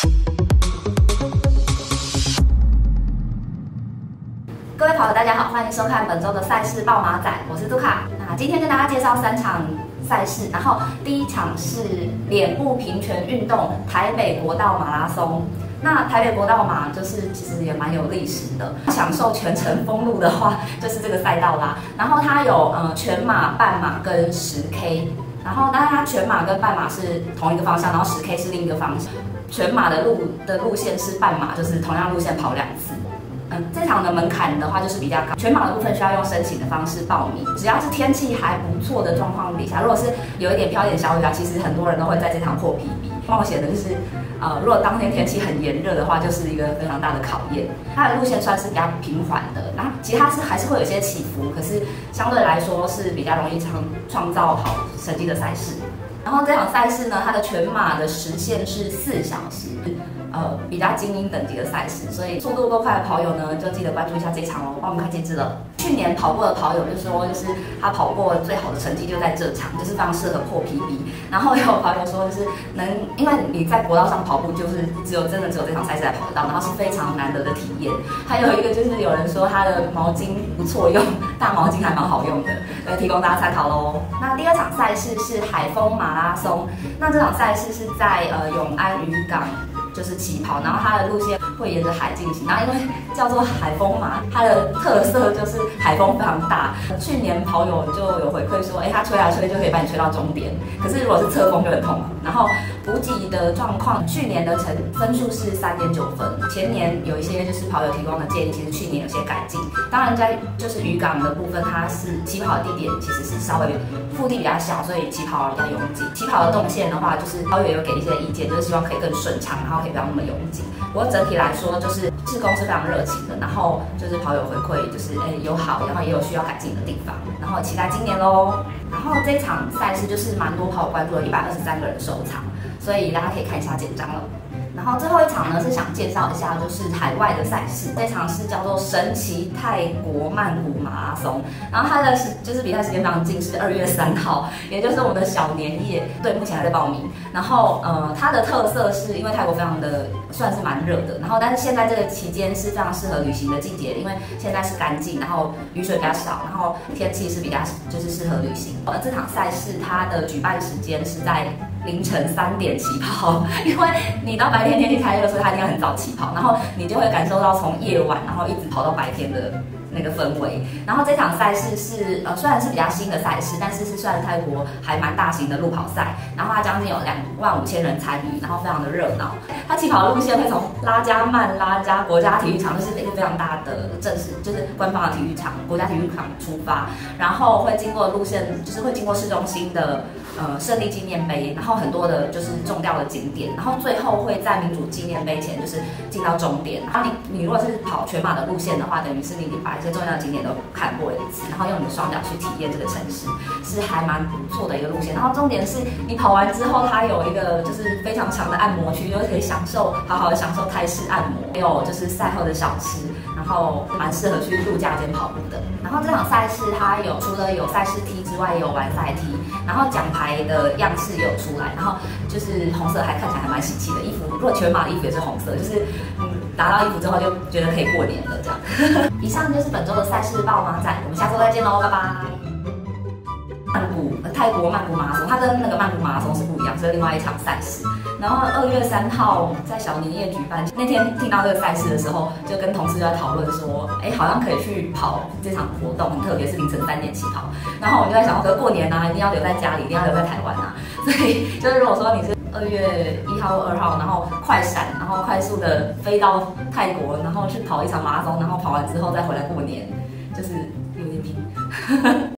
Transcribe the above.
各位跑友，大家好，欢迎收看本周的赛事爆马仔，我是杜卡。那今天跟大家介绍3场赛事，然后第一场是脸部平权运动台北国道马拉松。那台北国道马就是其实也蛮有历史的，享受全程封路的话，就是这个赛道啦。然后它有全马、半马跟10K， 然后当然它全马跟半马是同一个方向，然后10K 是另一个方向。全马的路线是半马，就是同样路线跑2次。这场的门槛的话就是比较高，全马的部分需要用申请的方式报名。只要是天气还不错的状况底下，如果是有一点飘一点小雨啊，其实很多人都会在这场破 PB。冒险的就是，如果当天天气很炎热的话，就是一个非常大的考验。它的路线算是比较平缓的，然后其实它还是会有一些起伏，可是相对来说是比较容易创造好成绩的赛事。然后这场赛事呢，它的全马的时限是4小时。比较精英等级的赛事，所以速度够快的跑友呢，就记得关注一下这一场哦。帮我们看截止了。去年跑过的跑友就说，就是他跑过最好的成绩就在这场，就是非常适合破 PB。然后也有跑友说，就是因为你在国道上跑步，就是真的只有这场赛事才跑得到，然后是非常难得的体验。还有一个就是有人说他的毛巾不错用，大毛巾还蛮好用的，提供大家参考喽。那第2场赛事是海丰马拉松，那这场赛事是在永安渔港。就是起跑，然后它的路线会沿着海进行，然后因为叫做海风嘛，它的特色就是海风非常大。去年跑友就有回馈说，它吹来吹就可以把你吹到终点，可是如果是侧风就很痛苦。然后补给的状况，去年的分数是3.9分，前年有一些就是跑友提供的建议，其实去年有些改进。当然在就是渔港的部分，它是起跑的地点其实是稍微腹地比较小，所以起跑比较拥挤。起跑的动线的话，就是跑友有给一些意见，就是希望可以更顺畅，然后可以不要那么拥挤。不过整体来说，就是志工是非常热情的，然后就是跑友回馈就是有好，然后也有需要改进的地方，然后期待今年喽。然后这场赛事就是蛮多跑友关注的，123个人收场，所以大家可以看一下简章了。然后最后一场呢是想介绍一下，就是海外的赛事，这场是叫做神奇泰国曼谷马拉松，然后它的就是比赛时间非常近，是2月3号，也就是我们的小年夜，对，目前还在报名。然后它的特色是因为泰国非常的算是蛮热的，然后但是现在这个期间是非常适合旅行的季节，因为现在是干季，然后雨水比较少，然后天气是比较就是适合旅行。这场赛事它的举办时间是在凌晨3点起跑，因为你到白天天气太热，所以它一定要很早起跑，然后你就会感受到从夜晚然后一直跑到白天的那个氛围。然后这场赛事是虽然是比较新的赛事，但是是算泰国还蛮大型的路跑赛，然后它将近有25000人参与，然后非常的热闹。它起跑的路线会从拉加曼拉加国家体育场，就是一个非常大的正式就是官方的体育场，国家体育场出发，然后会经过路线就是会经过市中心的胜利纪念碑，然后很多的就是重要的景点，然后最后会在民主纪念碑前就是进到终点。然后你如果是跑全马的路线的话，等于是你把一些重要的景点都看过了一次，然后用你的双脚去体验这个城市，是还蛮不错的一个路线。然后重点是你跑完之后，它有一个就是非常长的按摩区，就可以好好的享受泰式按摩，还有就是赛后的小吃，然后蛮适合去度假间跑步的。然后这场赛事它除了有赛事梯之外，也有完赛梯，然后奖牌的样式也有出来，然后就是红色，还看起来还蛮喜气的衣服。如果全马的衣服也是红色，就是拿到衣服之后就觉得可以过年了这样。以上就是本周的赛事爆马仔，我们下周再见喽，拜拜。泰国曼谷马拉松，它跟那个曼谷马拉松是不一样，是另外一场赛事。然后2月3号在小年夜举办，那天听到这个赛事的时候，就跟同事就在讨论说，好像可以去跑这场活动，很特别，是凌晨3点起跑。然后我们就在想，可是过年啊，一定要留在家里，一定要留在台湾啊。所以就是如果说你是2月1号或2号，然后快闪，然后快速的飞到泰国，然后去跑一场马拉松，然后跑完之后再回来过年，就是有点拼。